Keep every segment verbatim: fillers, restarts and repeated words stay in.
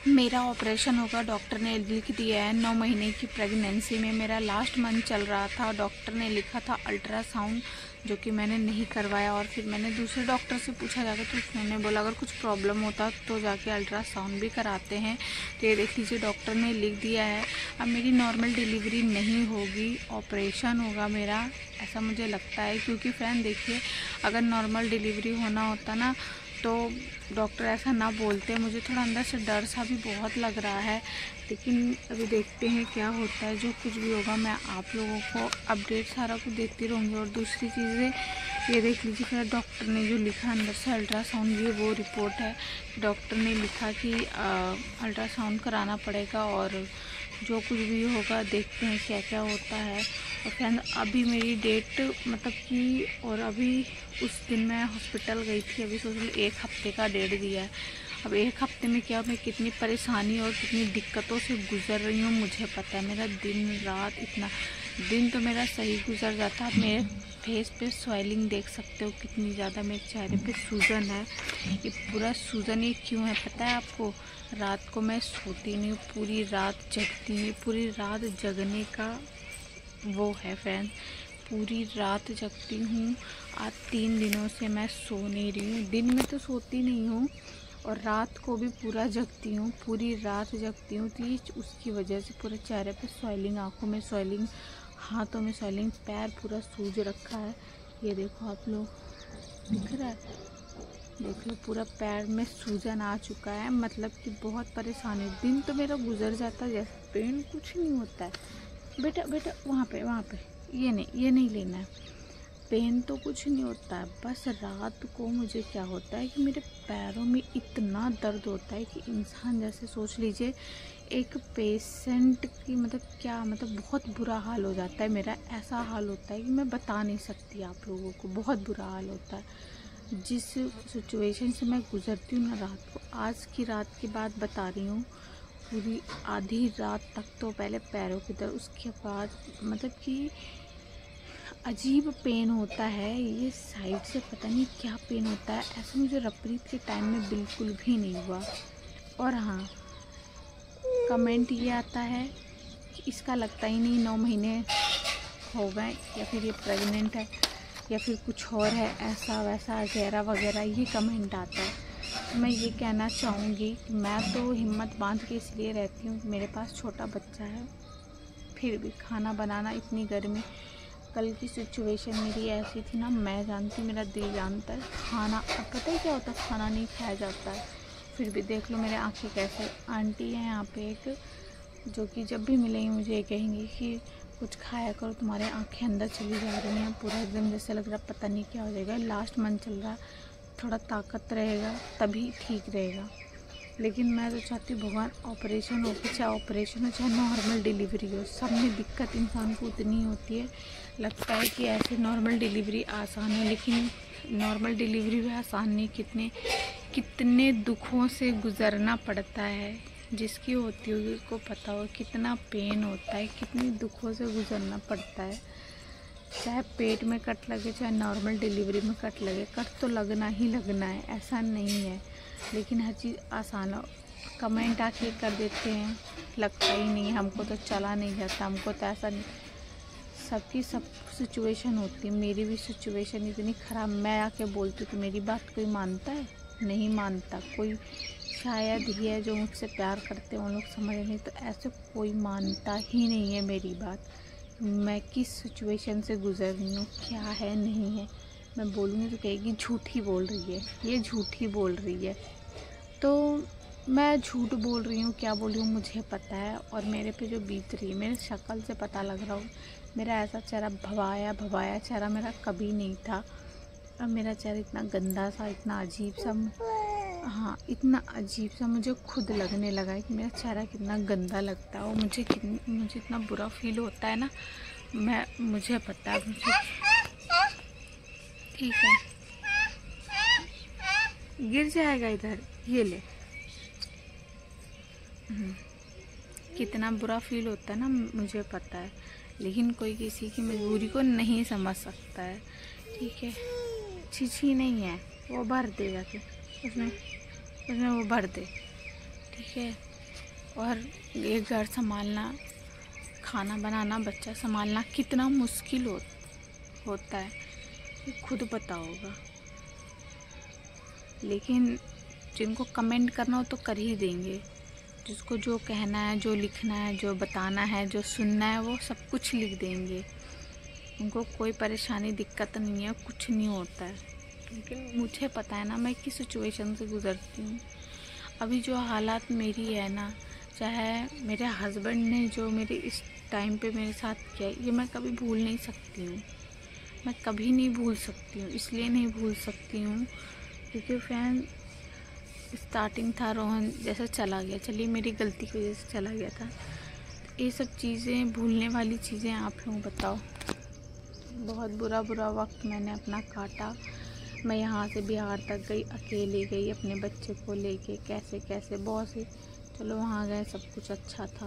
मेरा ऑपरेशन होगा, डॉक्टर ने लिख दिया है। नौ महीने की प्रेगनेंसी में मेरा लास्ट मंथ चल रहा था। डॉक्टर ने लिखा था अल्ट्रासाउंड, जो कि मैंने नहीं करवाया। और फिर मैंने दूसरे डॉक्टर से पूछा जाकर, तो उन्होंने बोला अगर कुछ प्रॉब्लम होता तो जाके अल्ट्रासाउंड भी कराते हैं। तो ये देख लीजिए, डॉक्टर ने लिख दिया है। अब मेरी नॉर्मल डिलीवरी नहीं होगी, ऑपरेशन होगा मेरा, ऐसा मुझे लगता है। क्योंकि फ्रेंड देखिए, अगर नॉर्मल डिलीवरी होना होता ना तो डॉक्टर ऐसा ना बोलते। मुझे थोड़ा अंदर से डर सा भी बहुत लग रहा है, लेकिन अभी देखते हैं क्या होता है। जो कुछ भी होगा मैं आप लोगों को अपडेट सारा कुछ देखती रहूँगी। और दूसरी चीज़ें ये देख लीजिए, फिर डॉक्टर ने जो लिखा अंदर से अल्ट्रासाउंड, ये वो रिपोर्ट है। डॉक्टर ने लिखा कि अल्ट्रासाउंड कराना पड़ेगा और जो कुछ भी होगा देखते हैं क्या क्या होता है। और फ्रेंड अभी मेरी डेट मतलब कि, और अभी उस दिन मैं हॉस्पिटल गई थी, अभी सोच लो एक हफ्ते का डेट दिया है। अब एक हफ्ते में क्या मैं कितनी परेशानी और कितनी दिक्कतों से गुजर रही हूँ मुझे पता है। मेरा दिन रात इतना, दिन तो मेरा सही गुजर जाता। आप मेरे फेस पे स्वेलिंग देख सकते हो कितनी ज़्यादा, मेरे चेहरे पे सूजन है। ये पूरा सूजन ये क्यों है पता है आपको? रात को मैं सोती नहीं हूँ, पूरी रात जगती हूँ। पूरी रात जगने का वो है फ्रेंड, पूरी रात जगती हूँ। आज तीन दिनों से मैं सो नहीं रही हूँ। दिन में तो सोती नहीं हूँ और रात को भी पूरा जगती हूँ, पूरी रात जगती हूँ। तो ये उसकी वजह से पूरे चेहरे पे स्वेलिंग, आँखों में स्वेलिंग, हाथों में स्वेलिंग, पैर पूरा सूज रखा है। ये देखो आप लोग, दिख रहा है? देख लो, पूरा पैर में सूजन आ चुका है। मतलब कि बहुत परेशानी। दिन तो मेरा गुजर जाता है जैसे, पेन कुछ नहीं होता है। बेटा बेटा वहाँ पे वहाँ पे ये नहीं, ये नहीं लेना है। पेन तो कुछ नहीं होता है, बस रात को मुझे क्या होता है कि मेरे पैरों में इतना दर्द होता है कि इंसान, जैसे सोच लीजिए एक पेशेंट की, मतलब क्या, मतलब बहुत बुरा हाल हो जाता है मेरा। ऐसा हाल होता है कि मैं बता नहीं सकती आप लोगों को, बहुत बुरा हाल होता है। जिस सिचुएशन से मैं गुजरती हूँ ना रात को, आज की रात की बात बता रही हूँ, पूरी आधी रात तक तो पहले पैरों की दर्द, उसके बाद मतलब कि अजीब पेन होता है। ये साइड से पता नहीं क्या पेन होता है, ऐसा मुझे रपरीत के टाइम में बिल्कुल भी नहीं हुआ। और हाँ, कमेंट ये आता है कि इसका लगता ही नहीं नौ महीने हो गए, या फिर ये प्रेग्नेंट है, या फिर कुछ और है, ऐसा वैसा वगैरह वगैरह, ये कमेंट आता है। मैं ये कहना चाहूँगी कि मैं तो हिम्मत बांध के इसलिए रहती हूँ, मेरे पास छोटा बच्चा है, फिर भी खाना बनाना इतनी गर्मी। कल की सिचुएशन मेरी ऐसी थी ना, मैं जानती, मेरा दिल जानता है। खाना, अब पता है क्या होता है, खाना नहीं खाया जाता है। फिर भी देख लो मेरे आँखें कैसे। आंटी है यहाँ पे एक, जो कि जब भी मिलेंगी मुझे ये कहेंगी कि कुछ खाया करो, तुम्हारे आँखें अंदर चली जा रही हैं, पूरा एकदम जैसे लग रहा पता नहीं क्या हो जाएगा। लास्ट मंथ चल रहा, थोड़ा ताकत रहेगा तभी ठीक रहेगा। लेकिन मैं तो चाहती हूँ भगवान ऑपरेशन हो, चाहे ऑपरेशन हो चाहे नॉर्मल डिलीवरी हो, सब में दिक्कत इंसान को उतनी होती है। लगता है कि ऐसे नॉर्मल डिलीवरी आसान है, लेकिन नॉर्मल डिलीवरी भी आसान नहीं। कितने कितने दुखों से गुज़रना पड़ता है, जिसकी होती होगी उसको पता हो कितना पेन होता है, कितने दुखों से गुज़रना पड़ता है। चाहे पेट में कट लगे, चाहे नॉर्मल डिलीवरी में कट लगे, कट तो लगना ही लगना है, ऐसा नहीं है। लेकिन हर चीज़ आसान हो। कमेंट आके कर देते हैं, लगता ही नहीं, हमको तो चला नहीं जाता, हमको तो ऐसा नहीं। सबकी सब सिचुएशन होती है, मेरी भी सिचुएशन इतनी ख़राब। मैं आके बोलती हूँ कि मेरी बात कोई मानता है? नहीं मानता कोई। शायद ही है जो मुझसे प्यार करते हैं, उन लोग समझ नहीं, तो ऐसे कोई मानता ही नहीं है मेरी बात। मैं किस सिचुएशन से गुजर रही हूँ, क्या है नहीं है। मैं बोलूँगी तो कहेगी झूठी बोल रही है, ये झूठी बोल रही है। तो मैं झूठ बोल रही हूँ, क्या बोल रही हूँ मुझे पता है। और मेरे पे जो बीत रही है, मेरे शक्ल से पता लग रहा हो, मेरा ऐसा चेहरा भवाया भवाया चेहरा मेरा कभी नहीं था। अब मेरा चेहरा इतना गंदा सा, इतना अजीब सा, हाँ इतना अजीब सा मुझे खुद लगने लगा है कि मेरा चेहरा कितना गंदा लगता है। और मुझे कितनी मुझे इतना बुरा फील होता है ना, मैं मुझे पता है मुझे। ठीक है, गिर जाएगा इधर, ये ले। कितना बुरा फील होता है ना, मुझे पता है। लेकिन कोई किसी की मजबूरी को नहीं समझ सकता है। ठीक है, छीछी नहीं है, वो भर दे जाके उसमें उसमें वो भर दे। ठीक है, और ये घर संभालना, खाना बनाना, बच्चा संभालना कितना मुश्किल हो, होता है ये खुद पता होगा। लेकिन जिनको कमेंट करना हो तो कर ही देंगे, जिसको जो कहना है, जो लिखना है, जो बताना है, जो सुनना है, वो सब कुछ लिख देंगे। उनको कोई परेशानी दिक्कत नहीं है, कुछ नहीं होता है। लेकिन मुझे पता है ना मैं किस सिचुएशन से गुज़रती हूँ। अभी जो हालात मेरी है ना, चाहे मेरे हस्बैंड ने जो मेरे इस टाइम पे मेरे साथ किया, ये मैं कभी भूल नहीं सकती हूँ। मैं कभी नहीं भूल सकती हूँ। इसलिए नहीं भूल सकती हूँ क्योंकि फैन स्टार्टिंग था, रोहन जैसे चला गया, चलिए मेरी गलती की वजह से चला गया था। ये सब चीज़ें भूलने वाली चीज़ें आप लोग बताओ। बहुत बुरा बुरा वक्त मैंने अपना काटा। मैं यहाँ से बिहार तक गई, अकेले गई अपने बच्चे को लेके, कैसे कैसे बहुत से, चलो वहाँ गए, सब कुछ अच्छा था।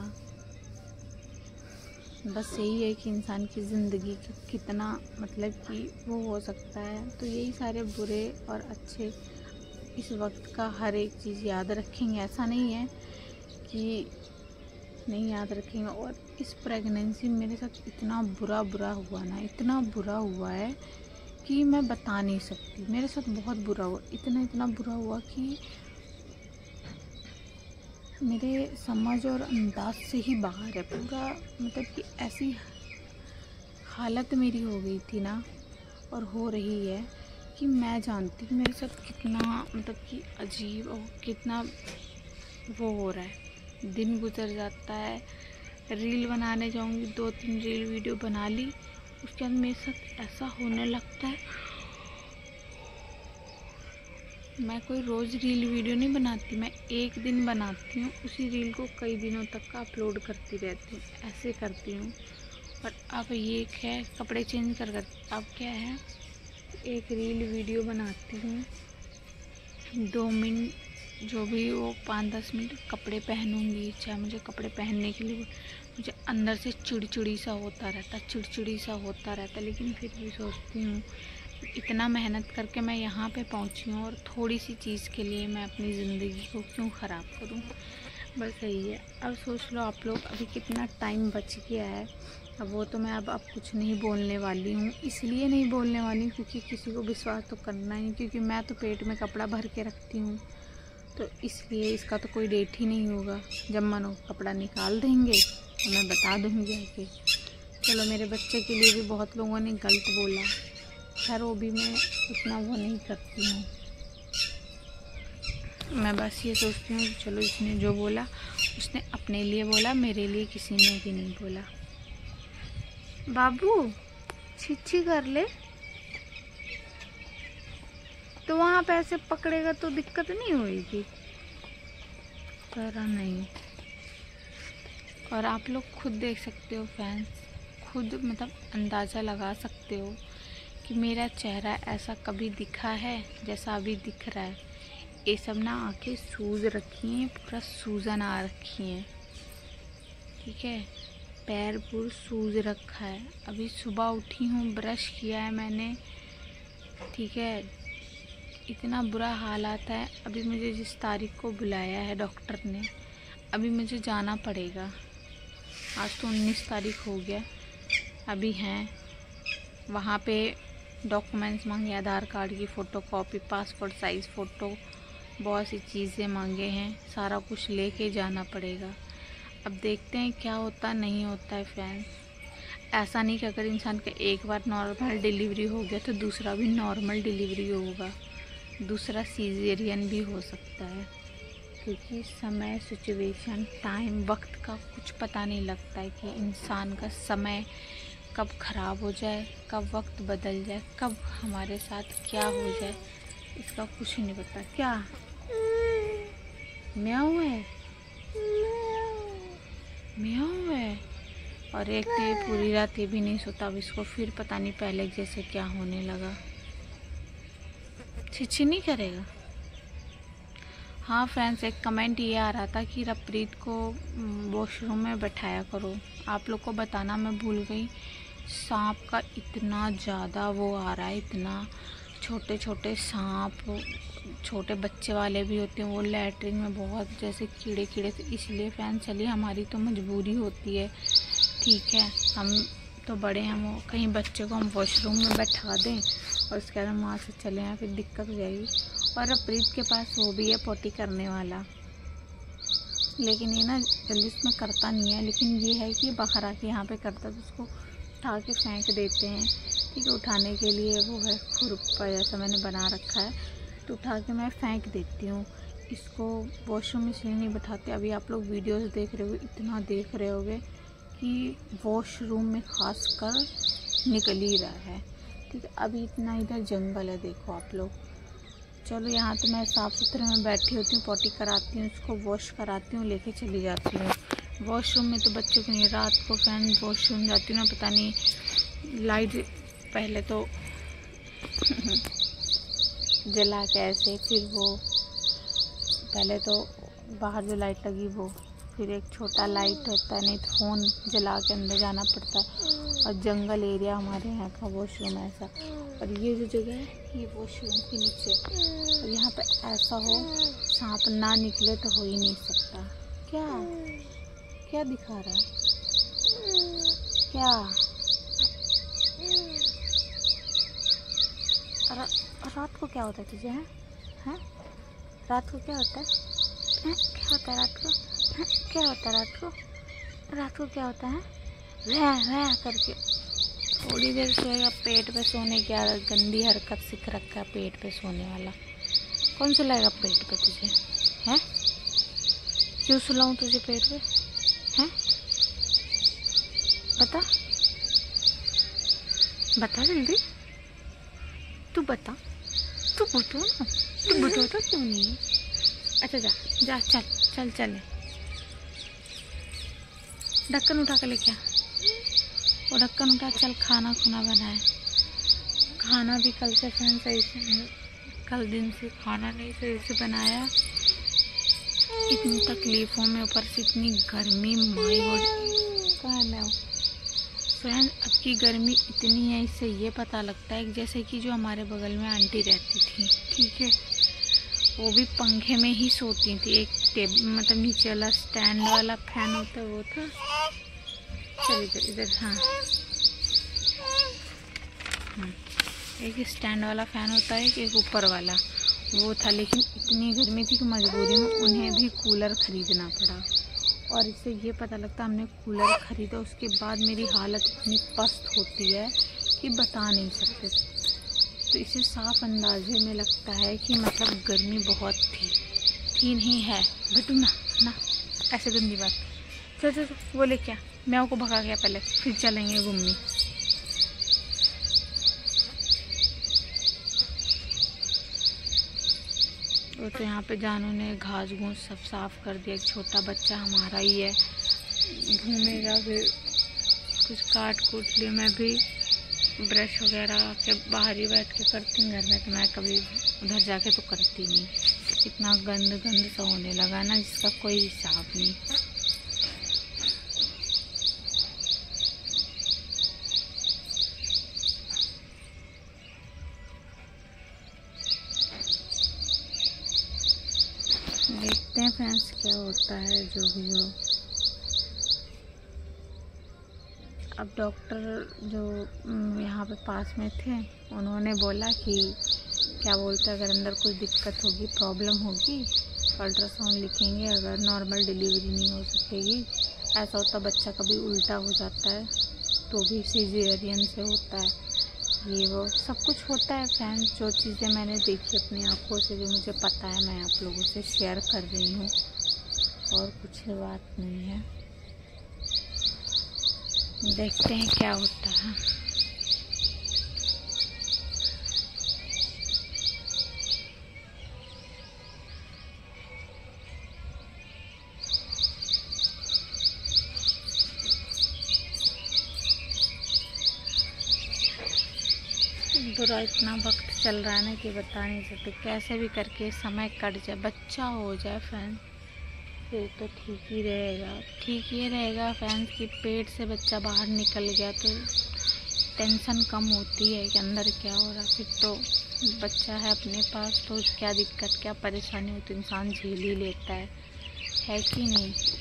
बस यही है कि इंसान की ज़िंदगी का कितना मतलब कि वो हो सकता है। तो यही सारे बुरे और अच्छे इस वक्त का हर एक चीज़ याद रखेंगे, ऐसा नहीं है कि नहीं याद रखेंगे। और इस प्रेगनेंसी में मेरे साथ इतना बुरा बुरा हुआ ना, इतना बुरा हुआ है कि मैं बता नहीं सकती। मेरे साथ बहुत बुरा हुआ, इतना इतना बुरा हुआ कि मेरे समझ और अंदाज से ही बाहर है पूरा। मतलब कि ऐसी हालत मेरी हो गई थी ना, और हो रही है कि मैं जानती हूँ मेरे साथ कितना मतलब कि अजीब और कितना वो हो रहा है। दिन गुजर जाता है, रील बनाने जाऊँगी, दो तीन रील वीडियो बना ली, उसके बाद मेरे साथ ऐसा होने लगता है। मैं कोई रोज़ रील वीडियो नहीं बनाती, मैं एक दिन बनाती हूँ, उसी रील को कई दिनों तक का अपलोड करती रहती हूँ, ऐसे करती हूँ। और अब ये है कपड़े चेंज कर कर अब क्या है, एक रील वीडियो बनाती हूँ, दो मिनट जो भी वो पाँच दस मिनट कपड़े पहनूँगी, चाहे मुझे कपड़े पहनने के लिए मुझे अंदर से चिड़चिड़ी सा होता रहता चिड़चिड़ी सा होता रहता लेकिन फिर भी सोचती हूँ इतना मेहनत करके मैं यहाँ पे पहुँची हूँ और थोड़ी सी चीज़ के लिए मैं अपनी ज़िंदगी को क्यों ख़राब करूँ। बस यही है। अब सोच लो आप लोग, अभी कितना टाइम बच गया है। अब वो तो मैं अब अब कुछ नहीं बोलने वाली हूँ, इसलिए नहीं बोलने वाली हूँ क्योंकि किसी को विश्वास तो करना ही, क्योंकि मैं तो पेट में कपड़ा भर के रखती हूँ, तो इसलिए इसका तो कोई डेट ही नहीं होगा। जब मन हो कपड़ा निकाल देंगे तो मैं बता दूँगी आके। चलो मेरे बच्चे के लिए भी बहुत लोगों ने गलत बोला, खैर वो भी मैं उतना वो नहीं करती हूँ। मैं बस ये सोचती हूँ कि चलो इसने जो बोला उसने अपने लिए बोला, मेरे लिए किसी ने भी नहीं बोला। बाबू छिछी कर ले तो वहाँ पे ऐसे पकड़ेगा तो दिक्कत नहीं होगी, करा नहीं। और आप लोग खुद देख सकते हो फैंस, खुद मतलब अंदाज़ा लगा सकते हो कि मेरा चेहरा ऐसा कभी दिखा है जैसा अभी दिख रहा है। ये सब ना आंखें सूज रखी हैं, पूरा सूजन आ रखी हैं, ठीक है, पैर पूरा सूज रखा है। अभी सुबह उठी हूँ, ब्रश किया है मैंने, ठीक है, इतना बुरा हालात है। अभी मुझे जिस तारीख को बुलाया है डॉक्टर ने, अभी मुझे जाना पड़ेगा। आज तो उन्नीस तारीख हो गया, अभी हैं वहाँ पे डॉक्यूमेंट्स मांगे, आधार कार्ड की photocopy, passport size photo, बहुत सी चीज़ें मांगे हैं, सारा कुछ लेके जाना पड़ेगा। अब देखते हैं क्या होता नहीं होता है फ्रेंड्स। ऐसा नहीं कि अगर इंसान का एक बार नॉर्मल डिलीवरी हो गया तो दूसरा भी नॉर्मल डिलीवरी होगा, दूसरा सीजेरियन भी हो सकता है, क्योंकि समय, सिचुएशन, टाइम, वक्त का कुछ पता नहीं लगता है कि इंसान का समय कब ख़राब हो जाए, कब वक्त बदल जाए, कब हमारे साथ क्या हो जाए, इसका कुछ नहीं पता। क्या म्याऊ है, म्याऊ है। और एक तो ये पूरी रात ये भी नहीं सोता, अब इसको फिर पता नहीं पहले जैसे क्या होने लगा, छिछी नहीं करेगा। हाँ फ्रेंड्स, एक कमेंट ये आ रहा था कि रप्रीत को वॉशरूम में बैठाया करो। आप लोग को बताना मैं भूल गई, सांप का इतना ज़्यादा वो आ रहा है, इतना छोटे छोटे सांप, छोटे बच्चे वाले भी होते हैं, वो लैट्रिन में बहुत जैसे कीड़े कीड़े, तो इसलिए फैन चलिए हमारी तो मजबूरी होती है, ठीक है। हम तो बड़े हैं, वो कहीं बच्चे को हम वॉशरूम में बैठा दें और उसके बाद हम वहाँ से चले आए, फिर दिक्कत हो जाएगी। और अब प्रीत के पास वो भी है पोटी करने वाला, लेकिन ये ना जल्दी इसमें करता नहीं है, लेकिन ये है कि बाहर आके यहाँ पे करता, तो उसको उठा के फेंक देते हैं, ठीक है। उठाने के लिए वो है खुरपा जैसा मैंने बना रखा है, तो उठा के मैं फेंक देती हूँ इसको। वॉशरूम में इसलिए नहीं बैठाते, अभी आप लोग वीडियोस देख रहे हो, इतना देख रहे होगे कि वॉशरूम में खास कर निकल ही रहा है, ठीक है। अभी इतना इधर जंगल है, देखो आप लोग। चलो यहाँ तो मैं साफ़ सुथरे में बैठी होती हूँ, पॉटी कराती हूँ, उसको वॉश कराती हूँ, लेके चली जाती हूँ। वॉशरूम में तो बच्चों को नहीं, रात को फैन वॉशरूम जाती हूँ ना, पता नहीं लाइट पहले तो जला के ऐसे, फिर वो पहले तो बाहर जो लाइट लगी वो, फिर एक छोटा लाइट होता है, नहीं तो फ़ोन जला के अंदर जाना पड़ता है। और जंगल एरिया हमारे यहाँ का वॉशरूम ऐसा, और ये जो जगह है ये वॉशरूम के नीचे, और यहाँ पे ऐसा हो सांप ना निकले तो हो ही नहीं सकता। क्या क्या दिखा रहा है, क्या रा, रात को क्या होता है तुझे, हैं हैं रात को क्या होता है, हैं क्या होता है रात को, हैं क्या होता है रात को, रात को क्या होता है, वह वह करके थोड़ी देर सोएगा। पेट पे सोने की आदत, गंदी हरकत सीख रखा है, पेट पे सोने वाला। कौन सुलाएगा पेट पे तुझे, हैं क्यों सुलाऊं तुझे पेट पे, हैं बता बता जल्दी, तू बता, तू बता ना, तू बताता क्यों नहीं है। अच्छा जा जा, चल चल चल, ढक्कन उठा कर लेके आ, वो ढक्कन उठा, चल खाना खुना बनाए। खाना भी कल से फैन सही से, कल दिन से खाना नहीं सही से बनाया, इतनी तकलीफ़ों में, ऊपर से इतनी गर्मी, माई गॉड। कहाँ है मैं फ्रेंड, अब की गर्मी इतनी है, इससे ये पता लगता है कि जैसे कि जो हमारे बगल में आंटी रहती थी, ठीक है, वो भी पंखे में ही सोती थी। एक टेब मतलब नीचे वाला स्टैंड वाला फैन होता है वो था, चल इधर इधर, हाँ हाँ, एक स्टैंड वाला फ़ैन होता है, एक ऊपर वाला वो था, लेकिन इतनी गर्मी थी कि मजबूरी में उन्हें भी कूलर ख़रीदना पड़ा। और इससे ये पता लगता हमने कूलर ख़रीदा, उसके बाद मेरी हालत इतनी पस्त होती है कि बता नहीं सकते। तो इसे साफ अंदाजे में लगता है कि मतलब गर्मी बहुत थी, थी नहीं है बटू ना ना, ऐसे गंदी बात। चल चल वो ले क्या, मैं को भगा गया पहले, फिर चलेंगे घूमने। वो तो यहाँ पे जानू ने घास घूस सब साफ कर दिया। एक छोटा बच्चा हमारा ही है, घूमेगा, फिर कुछ काट कूट लिए। मैं भी ब्रश वगैरह के बाहर ही बैठ के करती हूँ, घर में तो मैं कभी उधर जाके तो करती नहीं। इतना गंद गंद सा होने लगा ना, जिसका कोई हिसाब नहीं। देखते हैं फ्रेंड्स क्या होता है, जो भी हो। अब डॉक्टर जो यहाँ पे पास में थे, उन्होंने बोला कि क्या बोलते हैं, अगर अंदर कुछ दिक्कत होगी, प्रॉब्लम होगी, अल्ट्रासाउंड लिखेंगे। अगर नॉर्मल डिलीवरी नहीं हो सकेगी, ऐसा होता बच्चा कभी उल्टा हो जाता है तो भी सीजेरियन से होता है, ये वो सब कुछ होता है फ्रेंड्स। जो चीज़ें मैंने देखी अपनी आंखों से, जो मुझे पता है, मैं आप लोगों से शेयर कर रही हूँ, और कुछ बात नहीं है। देखते हैं क्या होता है। बुरा इतना वक्त चल रहा है ना कि बता नहीं सकते। कैसे भी करके समय कट जाए, बच्चा हो जाए फ्रेंड, फिर तो ठीक ही रहेगा। ठीक ये रहेगा फ्रेंड्स कि पेट से बच्चा बाहर निकल गया तो टेंशन कम होती है कि अंदर क्या हो रहा, फिर तो बच्चा है अपने पास तो क्या दिक्कत क्या परेशानी हो तो इंसान झेल ही लेता है है कि नहीं।